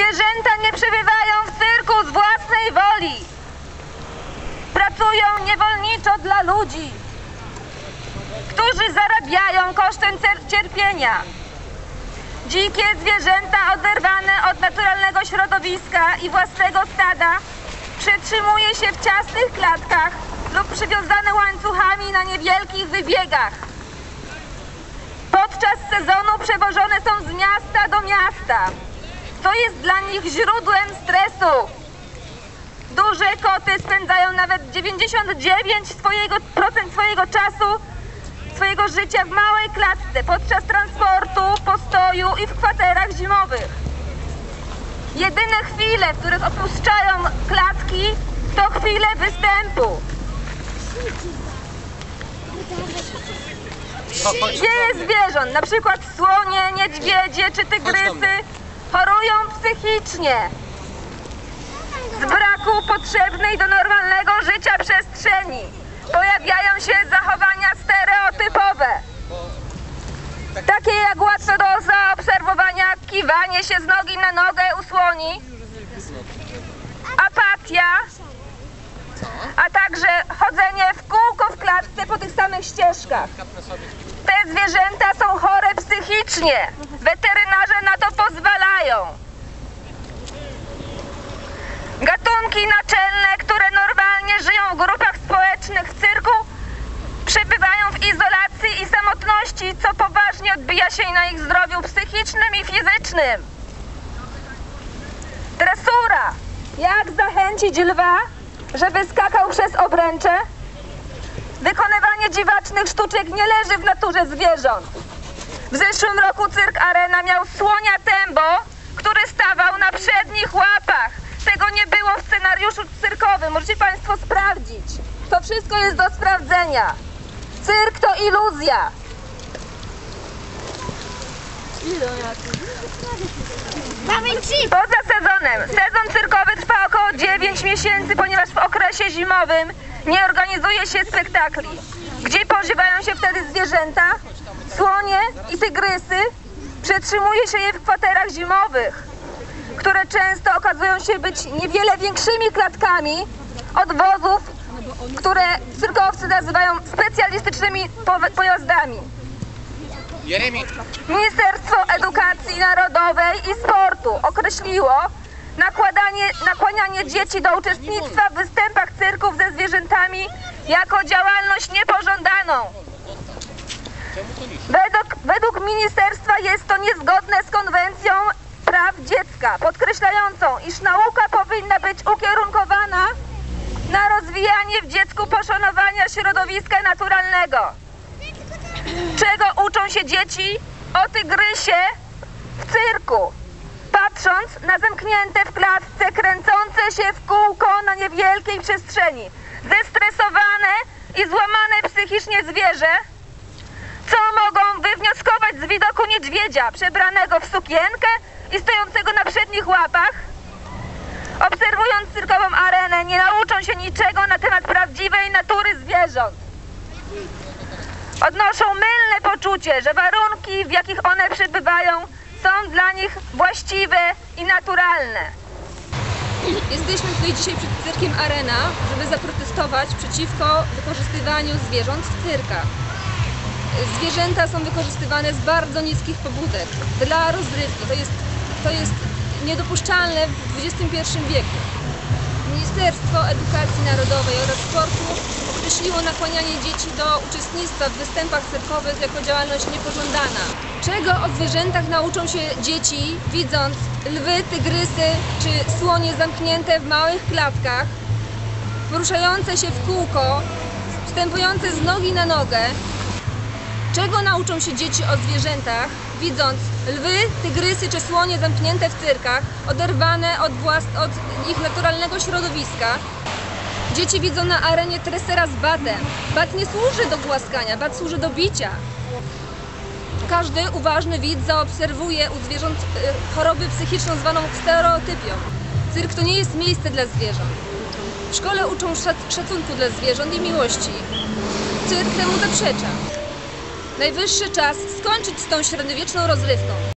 zwierzęta nie przebywają w cyrku z własnej woli. Pracują niewolniczo dla ludzi, którzy zarabiają kosztem cierpienia. Dzikie zwierzęta oderwane od naturalnego środowiska i własnego stada przetrzymuje się w ciasnych klatkach lub przywiązane łańcuchami na niewielkich wybiegach. Podczas sezonu przewożone są z miasta do miasta, co jest dla nich źródłem stresu. Duże koty spędzają nawet 99% swojego życia w małej klatce podczas transportu, postoju i w kwaterach zimowych. Jedyne chwile, w których opuszczają klatki, to chwile występu. Wiele zwierząt, na przykład słonie, niedźwiedzie czy tygrysy, chorują psychicznie z braku potrzebnej do normalnego życia przestrzeni. Pojawiają się zachowania stereotypowe, takie jak łatwo do zaobserwowania kiwanie się z nogi na nogę u słoni, apatia, a także chodzenie w kółko w klatce po tych samych ścieżkach. Te zwierzęta są chore psychicznie. Weterynarze na to pozwalają. Gatunki naczelne, które normalnie żyją w grupach społecznych w cyrku, przebywają w izolacji i samotności, co poważnie odbija się na ich zdrowiu psychicznym i fizycznym. Dresura. Jak zachęcić lwa, żeby skakał przez obręcze? Wykonywanie dziwacznych sztuczek nie leży w naturze zwierząt. W zeszłym roku cyrk Arena miał słonia Tembo, który stawał na przednich łapach. Tego nie było w scenariuszu cyrkowym. Możecie Państwo sprawdzić. To wszystko jest do sprawdzenia. Cyrk to iluzja. Poza sezonem. Sezon cyrkowy trwa około 9 miesięcy, ponieważ w okresie zimowym nie organizuje się spektakli. Gdzie pożywają się wtedy zwierzęta? Słonie i tygrysy. Przetrzymuje się je w kwaterach zimowych, które często okazują się być niewiele większymi klatkami od wozów, które cyrkowcy nazywają specjalistycznymi pojazdami. Ministerstwo Edukacji Narodowej i Sportu określiło nakłanianie dzieci do uczestnictwa w występach cyrków ze zwierzętami jako działalność niepożądaną. Według ministerstwa jest to niezgodne z konwencją praw dziecka, podkreślającą, iż nauka powinna być ukierunkowana na rozwijanie w dziecku poszanowania środowiska naturalnego. Czego uczą się dzieci o tygrysie w cyrku? Patrząc na zamknięte w klatce, kręcące się w kółko na niewielkiej przestrzeni, zestresowane i złamane psychicznie zwierzę, co mogą wywnioskować z widoku niedźwiedzia przebranego w sukienkę i stojącego na przednich łapach? Obserwując cyrkową arenę, nie nauczą się niczego na temat prawdziwej natury zwierząt. Odnoszą mylne poczucie, że warunki, w jakich one przebywają, są dla nich właściwe i naturalne. Jesteśmy tutaj dzisiaj przed cyrkiem Arena, żeby zaprotestować przeciwko wykorzystywaniu zwierząt w cyrkach. Zwierzęta są wykorzystywane z bardzo niskich pobudek dla rozrywki. To jest niedopuszczalne w XXI wieku. Ministerstwo Edukacji Narodowej oraz Sportu określiło nakłanianie dzieci do uczestnictwa w występach cyrkowych jako działalność niepożądana. Czego o zwierzętach nauczą się dzieci, widząc lwy, tygrysy czy słonie zamknięte w małych klatkach, poruszające się w kółko, wstępujące z nogi na nogę? Czego nauczą się dzieci o zwierzętach, widząc lwy, tygrysy czy słonie zamknięte w cyrkach, oderwane od ich naturalnego środowiska? Dzieci widzą na arenie tresera z batem. Bat nie służy do głaskania, bat służy do bicia. Każdy uważny widz zaobserwuje u zwierząt chorobę psychiczną zwaną stereotypią. Cyrk to nie jest miejsce dla zwierząt. W szkole uczą szacunku dla zwierząt i miłości. Cyrk temu zaprzecza. Najwyższy czas skończyć z tą średniowieczną rozrywką.